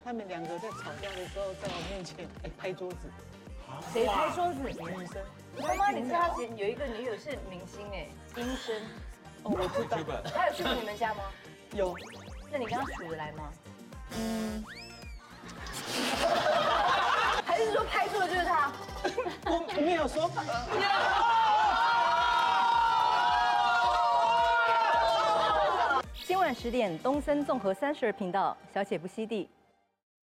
他们两个在吵架的时候，在我面前拍桌子。 谁拍桌子？ 女生。 妈妈，你知道他有一个女友是明星哎，音声。 哦，我知道。 他有去过你们家吗？ 有。 那你跟他处得来吗？还是说拍错的就是他？ 我没有说。 今晚10点，东森综合32频道，小姐不吸地。